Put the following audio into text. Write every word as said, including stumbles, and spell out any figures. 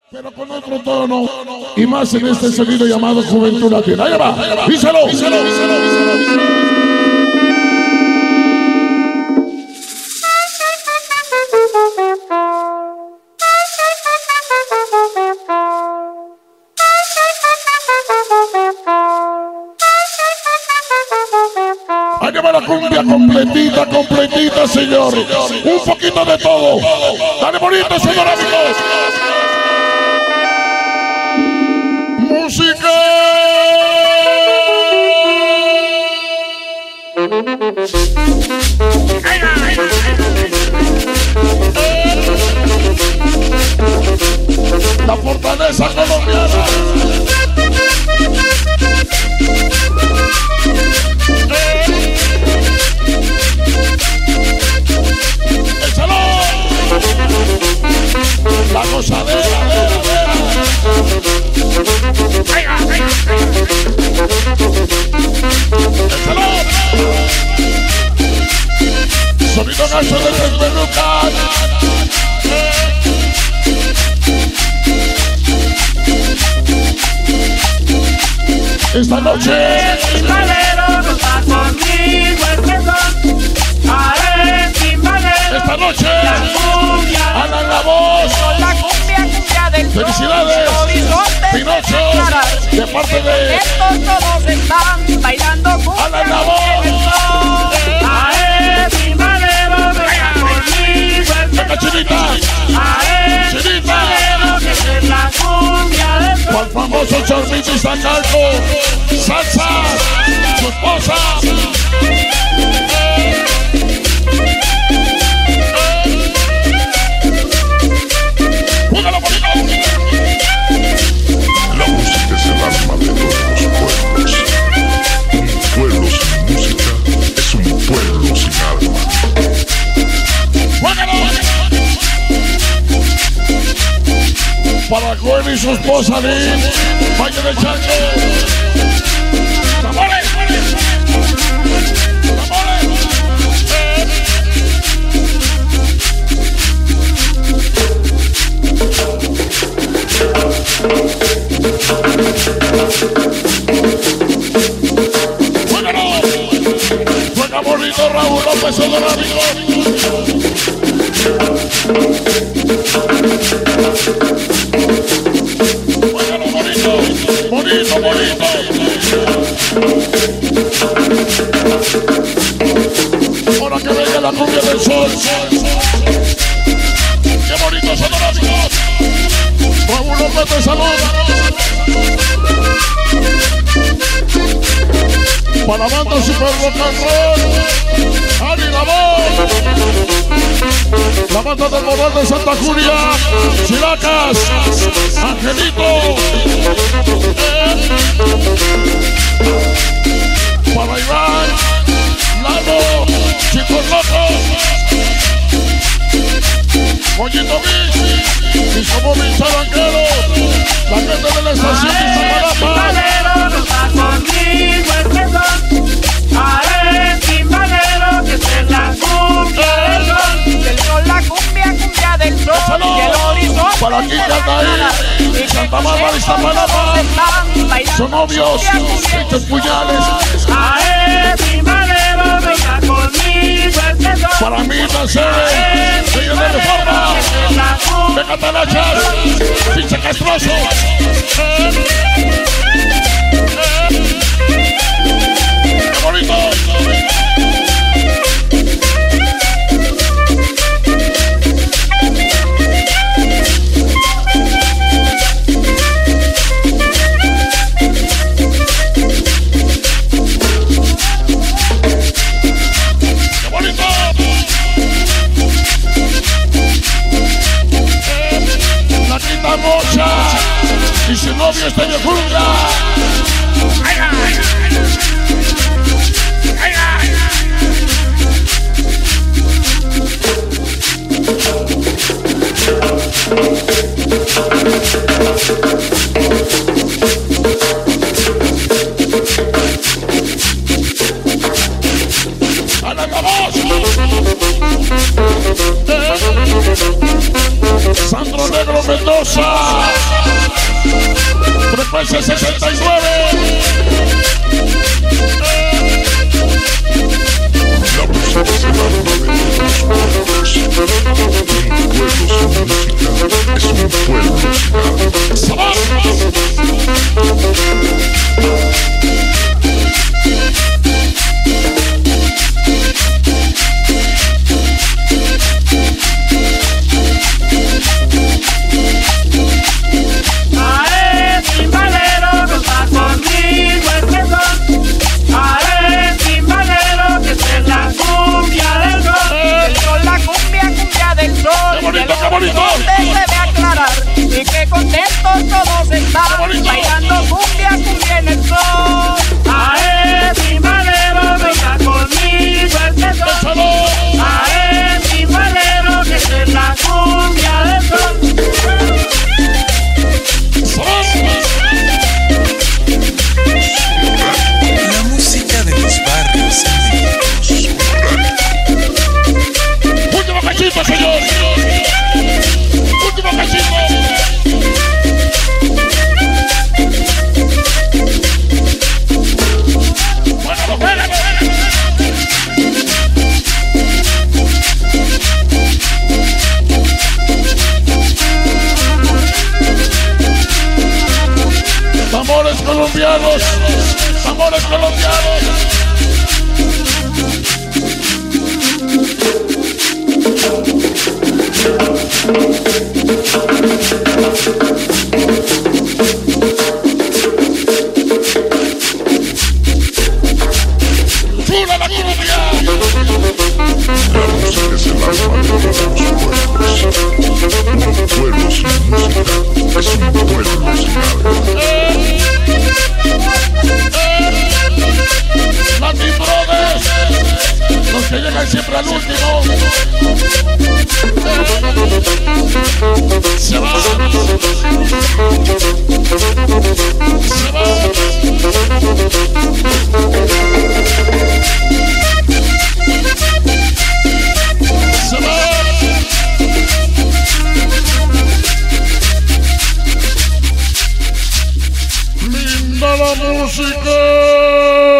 pero con otro tono y más en este sonido llamado Juventud Latina. Ahí va, díselo, díselo, díselo, díselo, díselo. Ahí va la cumbia completita, completita, señor. Un poquito de todo. Dale bonito, señor, amigos. Música. La fortaleza colombiana. Échalo. La gozadera. Échalo. Sonido gacho de tres pelucas. Esta noche timbalero no está conmigo el perdón. Haré timbalero. Esta noche la cumbia, Ana la voz. con la cumbia, cumbia del Felicidades, Pinocho, de parte de estos todos están bailando cumbia. Ana la voz. Haré timbalero no está conmigo el Venga, perdón. Chinita, Haré Chinita, timbalero que es la cumbia del con el famoso Chormito y Sacalco, Salsa, su esposa. ¡Júgalo, bonito! La música es el alma de todos los pueblos. Un pueblo sin música es un pueblo sin alma. ¡Júgalo! Para Joel y su esposa Lynn, Valle del Charco. ¡Tambores! ¡Tambores! ¡Juégalo! Juega bonito Raúl López Edorámico. Juégalo bonito, bonito, bonito. Ahora que venga la cumbia del sol. ¡Qué bonito son los amigos! Raúl López te saluda. Para la banda Super Rock and Roll, Ani la voz. La banda del Morral de Santa Julia, Chilacas, Angelito. Para Iván, Lalo, Chicos Locos, Mollito Beach, y como mi charanquero, la gente de la estación de Iztapalapa. Timbalero no está conmigo el perdón. Haré timbalero que es la cumbia del sol. Del sol la cumbia, cumbia del sol. Échalo. Y el horizonte Para quien canta ahí, Santa Bárbara y Iztapalapa. Son novios, hechos puñales. Haré timbalero, venga conmigo el perdón. Para mí, Mercedes, sello de reforma. Venga, Talachas, pinche castroso. ¡Qué bonito! ¡Qué bonito! La quinta mocha y su novio está de jungla. ¡A la voz! Sandro Negro Mendoza. F C sesenta y nueve. La música es el alma de todos los pueblos. Un pueblo sin música es un pueblo sin alma. Ae, timbalero, goza conmigo este son. Ae, timbalero, que esta es la cumbia del sol. El sol, la cumbia, cumbia del sol. ¡Qué bonito, qué bonito! Se debe aclarar y que contentos todos están bailando cumbia, cumbia en el sol. Ae, timbalero, goza conmigo este son. Ae, timbalero, que esta es la cumbia del sol. La música de los barrios indígenas. Último cachito, señor. Último cachito. Bueno, espérate. Amores colombianos, amores colombianos. ¡Chula la cumbia! La música es el alma de todos los pueblos. Un pueblo sin música es un pueblo sin alma. Latin Brothers, los que llegan siempre al último. Se va. Se va. Se va. Linda la música.